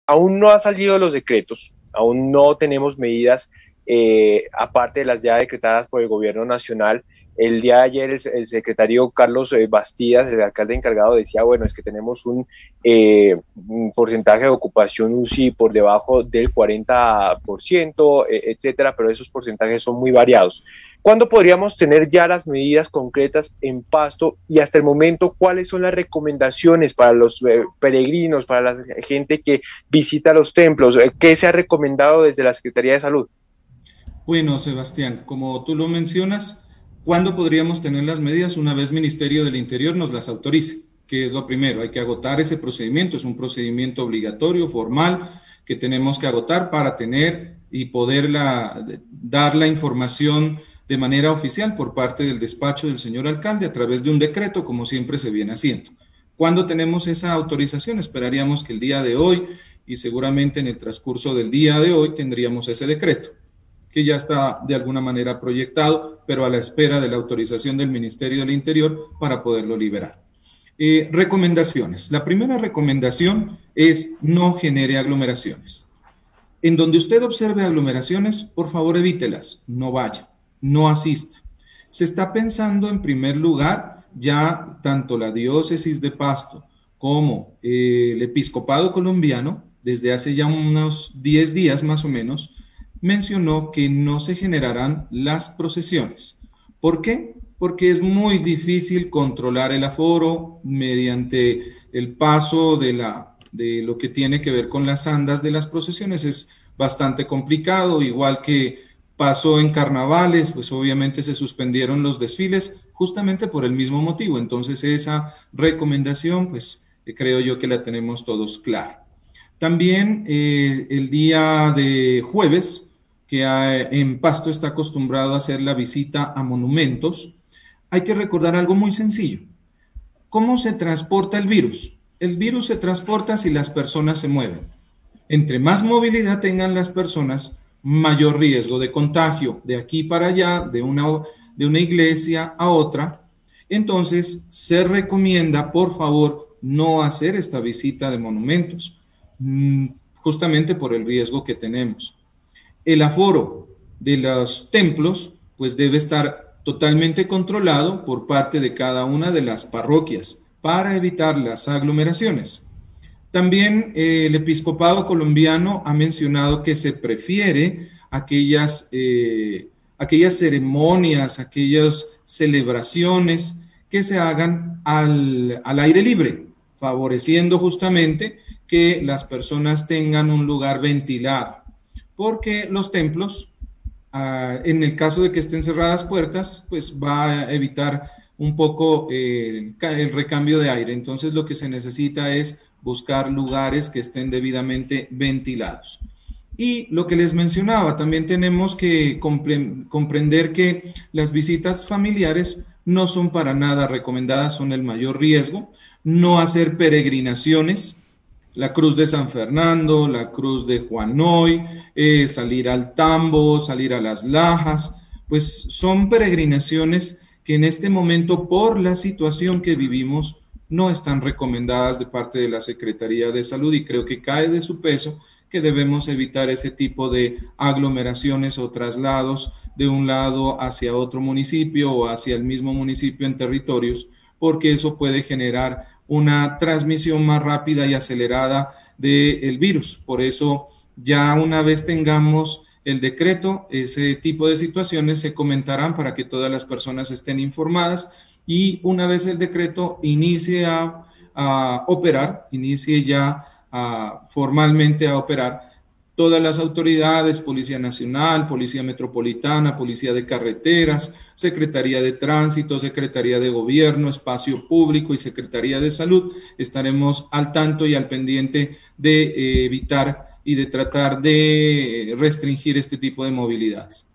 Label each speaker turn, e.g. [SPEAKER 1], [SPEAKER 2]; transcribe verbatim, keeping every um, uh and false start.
[SPEAKER 1] aún no han salido los decretos, aún no tenemos medidas eh, aparte de las ya decretadas por el gobierno nacional. El día de ayer el, el secretario Carlos eh, Bastidas, el alcalde encargado, decía, bueno, es que tenemos un, eh, un porcentaje de ocupación U C I por debajo del cuarenta por ciento, eh, etcétera, pero esos porcentajes son muy variados. ¿Cuándo podríamos tener ya las medidas concretas en Pasto y hasta el momento cuáles son las recomendaciones para los eh, peregrinos, para la gente que visita los templos? Eh, ¿Qué se ha recomendado desde la Secretaría de Salud?
[SPEAKER 2] Bueno, Sebastián, como tú lo mencionas, ¿cuándo podríamos tener las medidas? Una vez Ministerio del Interior nos las autorice, que es lo primero. Hay que agotar ese procedimiento, es un procedimiento obligatorio, formal, que tenemos que agotar para tener y poder la, dar la información de manera oficial por parte del despacho del señor alcalde a través de un decreto, como siempre se viene haciendo. ¿Cuándo tenemos esa autorización? Esperaríamos que el día de hoy y seguramente en el transcurso del día de hoy tendríamos ese decreto, que ya está de alguna manera proyectado, pero a la espera de la autorización del Ministerio del Interior para poderlo liberar. Eh, recomendaciones. La primera recomendación es no genere aglomeraciones. En donde usted observe aglomeraciones, por favor evítelas, no vaya, no asista. Se está pensando en primer lugar, ya tanto la diócesis de Pasto como eh, el episcopado colombiano, desde hace ya unos diez días más o menos, mencionó que no se generarán las procesiones. ¿Por qué? Porque es muy difícil controlar el aforo mediante el paso de, la, de lo que tiene que ver con las andas de las procesiones. Es bastante complicado, igual que pasó en carnavales, pues obviamente se suspendieron los desfiles justamente por el mismo motivo. Entonces esa recomendación, pues creo yo que la tenemos todos clara. También eh, el día de jueves, que en Pasto está acostumbrado a hacer la visita a monumentos, hay que recordar algo muy sencillo. ¿Cómo se transporta el virus? El virus se transporta si las personas se mueven. Entre más movilidad tengan las personas, mayor riesgo de contagio de aquí para allá, de una, de una iglesia a otra. Entonces, se recomienda, por favor, no hacer esta visita de monumentos, justamente por el riesgo que tenemos. El aforo de los templos, pues debe estar totalmente controlado por parte de cada una de las parroquias para evitar las aglomeraciones. También eh, el episcopado colombiano ha mencionado que se prefiere aquellas, eh, aquellas ceremonias, aquellas celebraciones que se hagan al, al aire libre, favoreciendo justamente que las personas tengan un lugar ventilado, porque los templos, uh, en el caso de que estén cerradas puertas, pues va a evitar un poco eh, el recambio de aire. Entonces lo que se necesita es buscar lugares que estén debidamente ventilados. Y lo que les mencionaba, también tenemos que comprender que las visitas familiares no son para nada recomendadas, son el mayor riesgo. No hacer peregrinaciones, la Cruz de San Fernando, la Cruz de Juanoy, eh, salir al Tambo, salir a las Lajas, pues son peregrinaciones que en este momento, por la situación que vivimos, no están recomendadas de parte de la Secretaría de Salud, y creo que cae de su peso que debemos evitar ese tipo de aglomeraciones o traslados de un lado hacia otro municipio o hacia el mismo municipio en territorios, porque eso puede generar una transmisión más rápida y acelerada del virus. Por eso, ya una vez tengamos el decreto, ese tipo de situaciones se comentarán para que todas las personas estén informadas, y una vez el decreto inicie a, a operar, inicie ya a, formalmente a operar, todas las autoridades, Policía Nacional, Policía Metropolitana, Policía de Carreteras, Secretaría de Tránsito, Secretaría de Gobierno, Espacio Público y Secretaría de Salud, estaremos al tanto y al pendiente de eh, evitar y de tratar de restringir este tipo de movilidades.